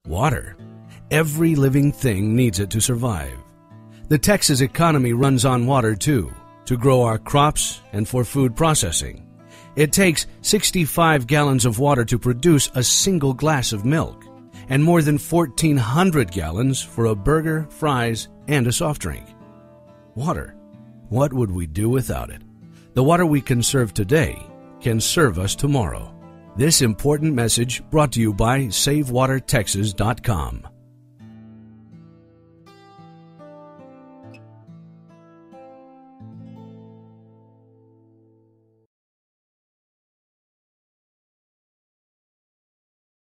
Water. Every living thing needs it to survive. The Texas economy runs on water too, to grow our crops and for food processing. It takes 65 gallons of water to produce a single glass of milk, and more than 1,400 gallons for a burger, fries, and a soft drink. Water. What would we do without it? The water we conserve today can serve us tomorrow. This important message brought to you by SaveWaterTexas.com.